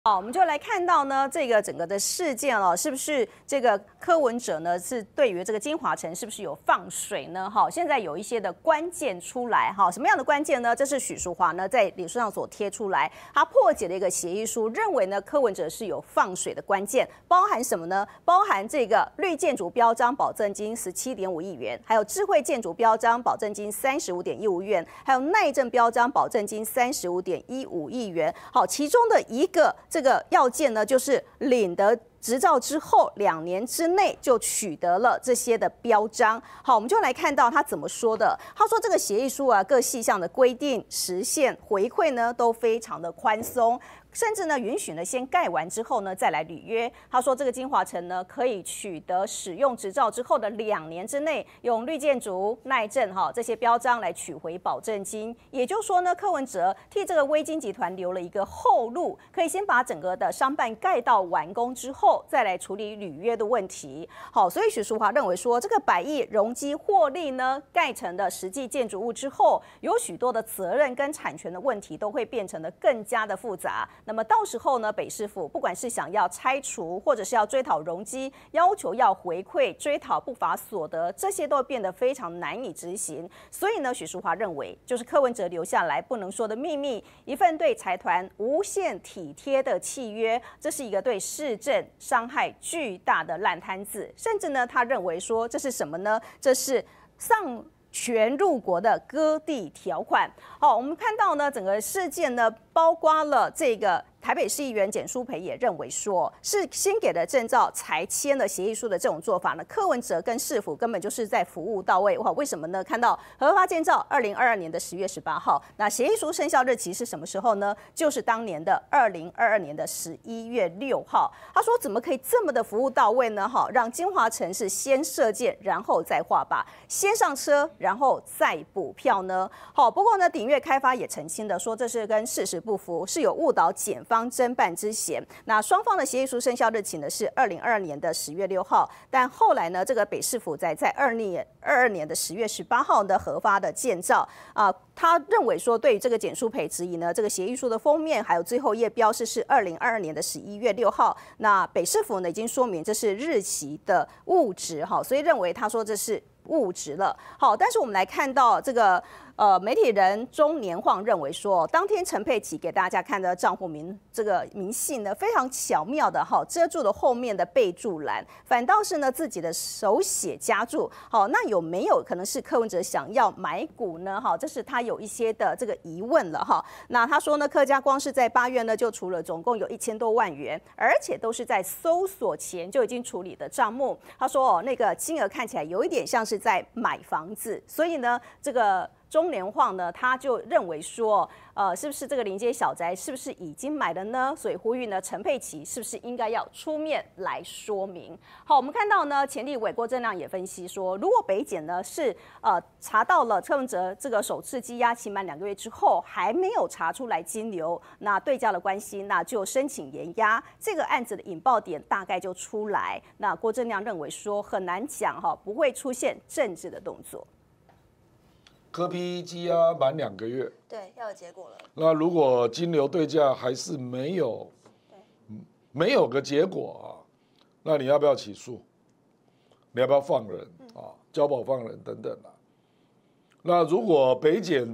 好，我们就来看到呢，这个整个的事件哦，是不是这个柯文哲呢是对于这个金华城是不是有放水呢？哈，现在有一些的关键出来哈，什么样的关键呢？这是许淑华呢在脸书上所贴出来，他破解了一个协议书，认为呢柯文哲是有放水的关键，包含什么呢？包含这个绿建筑标章保证金17.5亿元，还有智慧建筑标章保证金35.15亿元，还有耐震标章保证金35.15亿元。好，其中的一个这个要件呢，就是领得执照之后2年之内就取得了这些的标章。好，我们就来看到他怎么说的。他说这个协议书啊，各细项的规定、实现回馈呢都非常的宽松。甚至呢，允许呢先盖完之后呢再来履约。他说，这个金华城呢可以取得使用执照之后的2年之内，用绿建筑、耐震这些标章来取回保证金。也就是说呢，柯文哲替这个威金集团留了一个后路，可以先把整个的商办盖到完工之后，再来处理履约的问题。好，所以许淑华认为说，这个100亿容积获利呢，盖成的实际建筑物之后，有许多的责任跟产权的问题都会变成的更加的复杂。那么到时候呢，北市府不管是想要拆除，或者是要追讨容积，要求要回馈、追讨不法所得，这些都会变得非常难以执行。所以呢，许淑华认为，就是柯文哲留下来不能说的秘密，一份对财团无限体贴的契约，这是一个对市政伤害巨大的烂摊子。甚至呢，他认为说这是什么呢？这是丧权入国的割地条款。好，我们看到呢，整个事件呢，包括了这个台北市议员简书培也认为说，是先给了证照才签了协议书的这种做法呢，柯文哲跟市府根本就是在服务到位。哇，为什么呢？看到核发建造2022年的10月18号，那协议书生效日期是什么时候呢？就是当年的2022年的11月6号。他说，怎么可以这么的服务到位呢？哈，让金华城是先射箭，然后再画靶，先上车，然后再补票呢？好，不过呢，鼎悦开发也澄清的说，这是跟事实不符，是有误导检方侦办之嫌。那双方的协议书生效日期呢是2022年的10月6号，但后来呢，这个北市府在2022年的10月18号的核发的建造啊，他认为说，对于这个简书培质疑呢，这个协议书的封面还有最后页标示是2022年的11月6号，那北市府呢已经说明这是日期的误植哈，所以认为他说这是误植了。好，但是我们来看到这个媒体人中年晃认为说，当天陈佩琪给大家看的账户这个明细呢，非常巧妙的遮住了后面的备注栏，反倒是呢自己的手写加注。好，那有没有可能是柯文哲想要买股呢？这是他有一些的这个疑问了哈。那他说呢，柯家光是在8月呢就除了总共有1000多万元，而且都是在搜索前就已经处理的账目。他说那个金额看起来有一点像是在买房子，所以呢这个中联晃呢，他就认为说，是不是这个临街小宅是不是已经买了呢？所以呼吁呢，陈佩琪是不是应该要出面来说明？好，我们看到呢，前立委郭正亮也分析说，如果北检呢是查到了柯文哲这个首次羁押期满2个月之后，还没有查出来金流，那对价的关系，那就申请延押，这个案子的引爆点大概就出来。那郭正亮认为说，很难讲不会出现政治的动作。 柯 P 羁押满2个月， 对，要有结果了。 那如果金流对价还是没有个结果啊，那你要不要起诉？你要不要放人啊？交保放人等等啊？那如果北检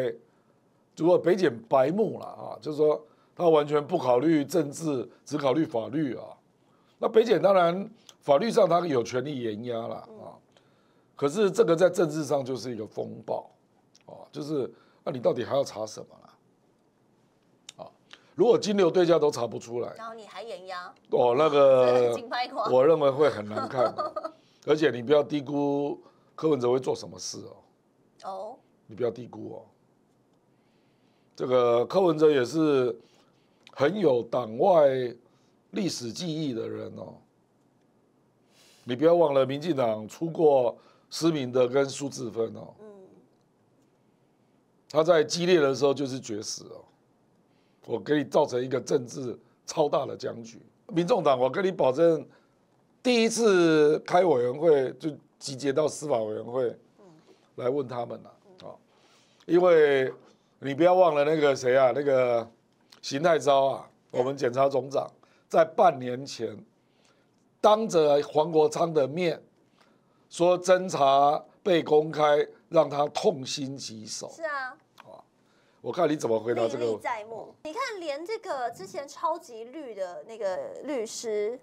白目了啊，就是说他完全不考虑政治，只考虑法律啊，那北检当然法律上他有权利延押了啊。可是这个在政治上就是一个风暴，就是那你到底还要查什么啦？如果金流对价都查不出来， 然后你还延押， 那个我认为会很难看，而且你不要低估柯文哲会做什么事哦。你不要低估哦。这个柯文哲也是很有党外历史记忆的人哦。你不要忘了，民进党出过施明德跟苏治芬哦，他在激烈的时候就是绝食哦，我给你造成一个政治超大的僵局。民众党，我跟你保证，第一次开委员会就集结到司法委员会来问他们了啊，因为你不要忘了那个谁啊，那个邢太昭啊， 我们检察总长在半年前当着黄国昌的面说侦查被公开，让他痛心疾首。 是啊。 我看你怎么回答这个。 历历在目。你看，连这个之前超级绿的那个律师，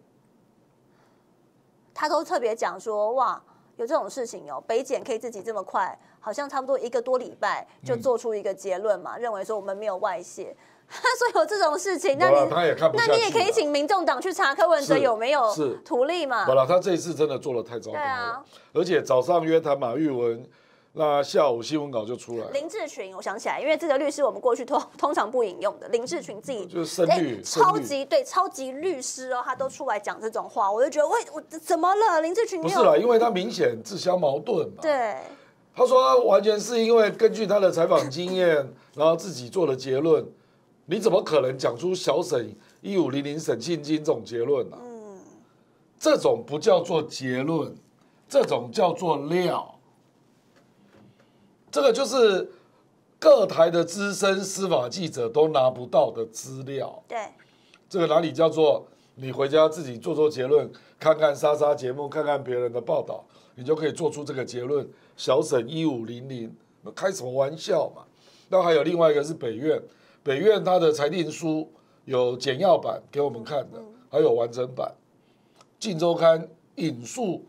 他都特别讲说，哇，有这种事情哦，北检可以自己这么快，好像差不多1个多礼拜就做出一个结论嘛，认为说我们没有外泄。他说有这种事情，那你也可以请民众党去查柯文哲有没有图利嘛。 好了，他这一次真的做得太糟糕了，而且早上约谈马玉文。那下午新闻稿就出来了。 林志群，我想起来，因为这个律师我们过去通常不引用的，林志群自己就是深绿， 超级律师哦，他都出来讲这种话，我就觉得我怎么了？林志群不是啦，因为他明显自相矛盾嘛。 对， 他说完全是因为根据他的采访经验，然后自己做的结论，你怎么可能讲出小沈1500沈庆金这种结论呢？这种不叫做结论，这种叫做料。这个就是各台的资深司法记者都拿不到的资料。 对， 这个哪里叫做你回家自己做结论，看看莎莎节目，看看别人的报道，你就可以做出这个结论。小沈1500，开什么玩笑嘛？那还有另外一个是北院，北院它的裁定书有简要版给我们看的，还有完整版。镜周刊引述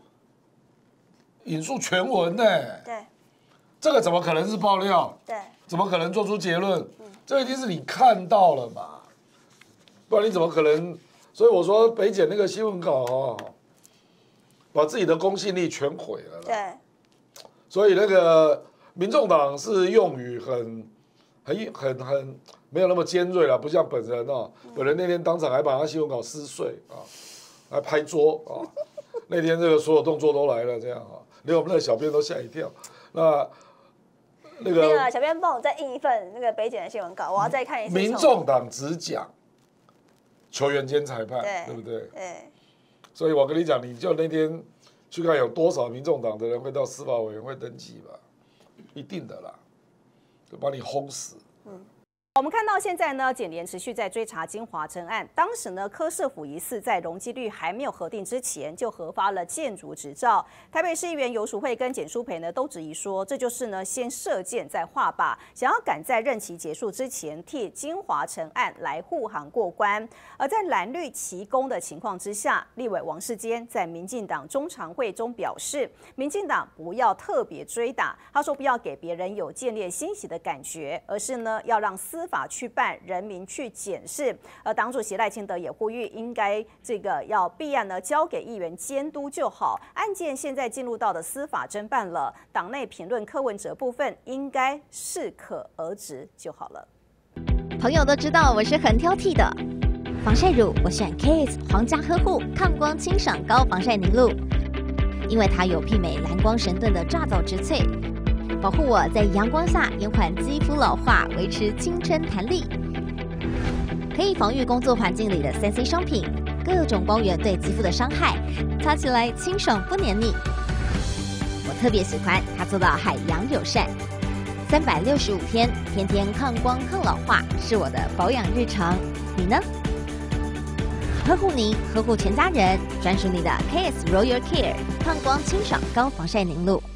全文呢。 对。 这个怎么可能是爆料？ 对， 怎么可能做出结论？这一定是你看到了嘛，不然你怎么可能？所以我说北检那个新闻稿把自己的公信力全毁了。 对， 所以那个民众党是用语很没有那么尖锐了，不像本人哦。本人那天当场还把他新闻稿撕碎啊，还拍桌啊。那天这个所有动作都来了，这样啊，连我们那个小编都吓一跳。那个小编帮我再印一份那个北检的新闻稿，我要再看一次。 民众党只讲球员兼裁判，对不对？ 对。 所以我跟你讲，你就那天去看有多少民众党的人会到司法委员会登记吧，一定的啦，就把你轰死。 我们看到现在呢，检联持续在追查金华城案。当时呢，柯社府疑似在容积率还没有核定之前，就核发了建筑执照。台北市议员游淑慧跟简书培呢，都质疑说，这就是呢先射箭再画靶，想要赶在任期结束之前替金华城案来护航过关。而在蓝绿齐攻的情况之下，立委王世坚在民进党中常会中表示，民进党不要特别追打，他说不要给别人有见猎欣喜的感觉，而是呢要让司法去办，人民去检视。而党主席赖清德也呼吁，应该要弊案呢交给议员监督就好。案件现在进入到的司法侦办了，党内评论柯文哲部分应该适可而止就好了。 朋友都知道我是很挑剔的，防晒乳我选 Kiss 皇家呵护抗光清爽高防晒凝露，因为它有媲美蓝光神盾的抓藻植萃。保护我在阳光下延缓肌肤老化，维持青春弹力，可以防御工作环境里的3C 商品，各种光源对肌肤的伤害，擦起来清爽不黏腻。我特别喜欢它做到海洋友善，365天，天天抗光抗老化，是我的保养日常。你呢？呵护您，呵护全家人，专属你的 KS Royal Care 抗光清爽高防晒凝露。